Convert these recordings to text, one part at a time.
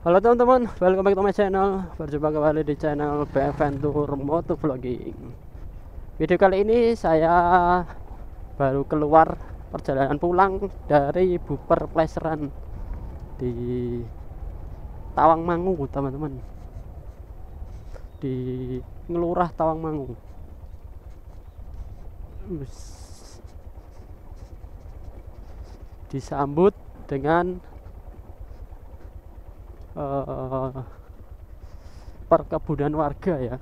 Halo teman-teman, welcome back to my channel. Berjumpa kembali di channel Adventure Motovlogging. Video kali ini saya baru keluar perjalanan pulang dari Buper Pleseran di Tawangmangu, teman-teman. Di Ngelurah Tawangmangu. Disambut dengan perkebunan warga ya.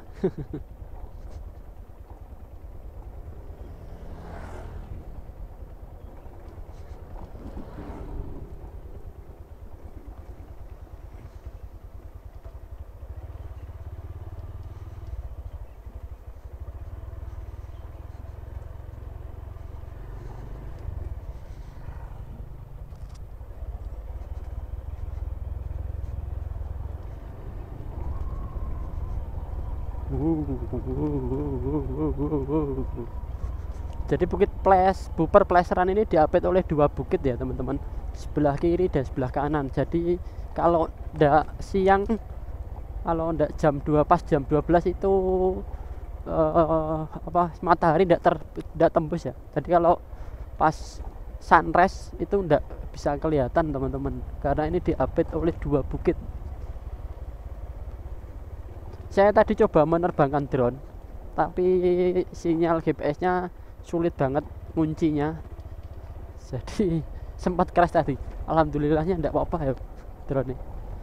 Jadi Buper Pleseran ini diapit oleh dua bukit ya teman-teman, sebelah kiri dan sebelah kanan. Jadi kalau ndak siang, kalau ndak jam 2 pas jam 12 itu matahari ndak tembus ya. Jadi kalau pas sunrise itu ndak bisa kelihatan teman-teman, karena ini diapit oleh dua bukit. Saya tadi coba menerbangkan drone, tapi sinyal GPS-nya sulit banget kuncinya, jadi sempat crash tadi. Alhamdulillahnya enggak apa-apa ya drone ini.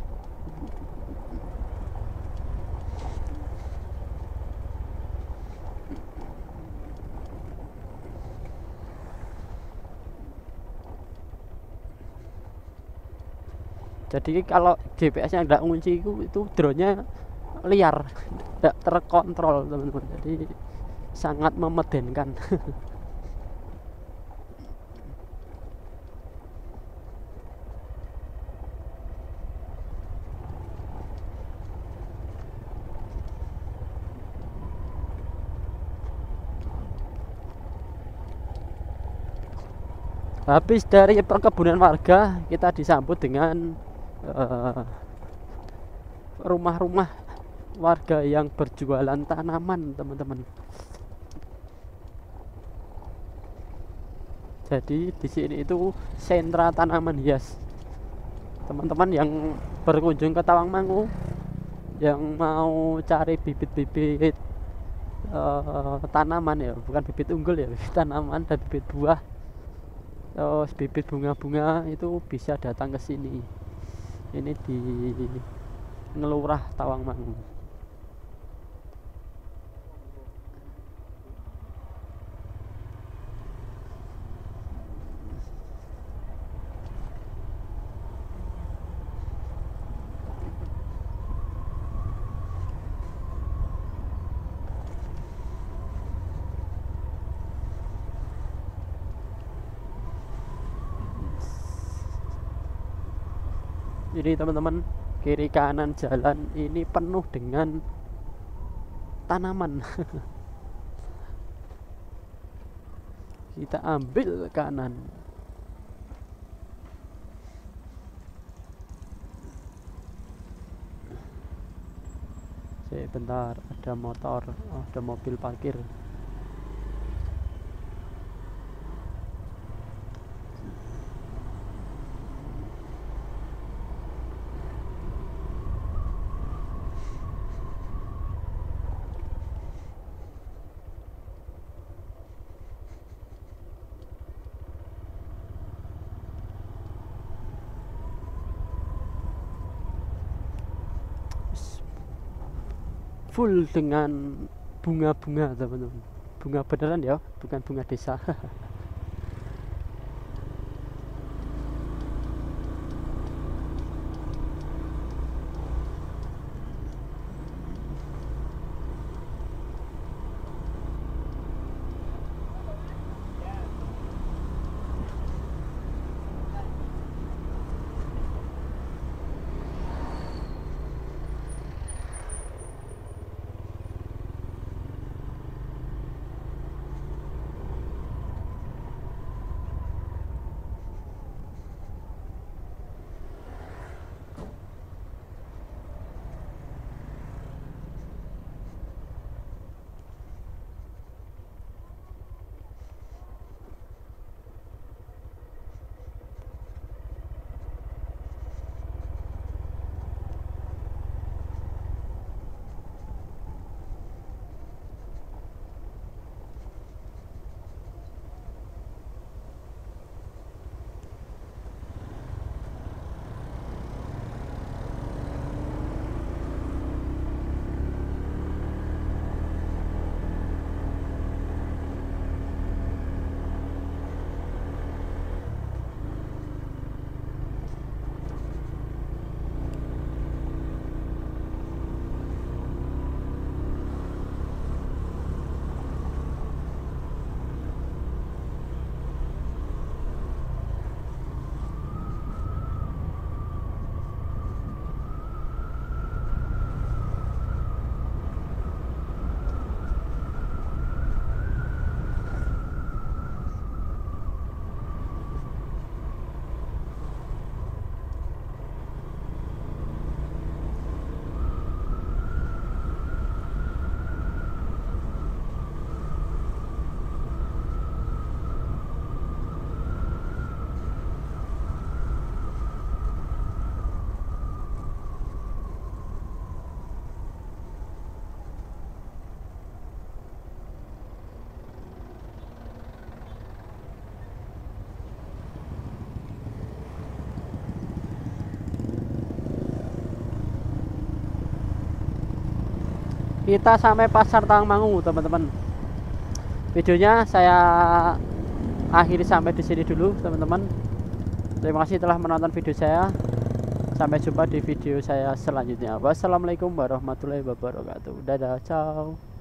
Jadi kalau GPS-nya enggak kunci itu drone-nya liar, tidak terkontrol teman-teman, jadi sangat memedenkan. Habis dari perkebunan warga, kita disambut dengan rumah-rumah warga yang berjualan tanaman teman-teman. Jadi di sini itu sentra tanaman hias. Teman-teman yang berkunjung ke Tawangmangu, yang mau cari bibit-bibit tanaman ya, bukan bibit unggul ya, bibit tanaman dan bibit buah, terus bibit bunga-bunga, itu bisa datang ke sini. Ini di Ngelurah Tawangmangu. Jadi teman-teman, kiri kanan jalan ini penuh dengan tanaman. Kita ambil kanan. Sebentar, ada motor, ada mobil parkir. Full dengan bunga-bunga teman-teman, bunga beneran ya, bukan bunga desa. kita sampai pasar Tawangmangu teman-teman. Videonya saya akhiri sampai di sini dulu teman-teman. Terima kasih telah menonton video saya. Sampai jumpa di video saya selanjutnya. Wassalamualaikum warahmatullahi wabarakatuh. Dadah, ciao.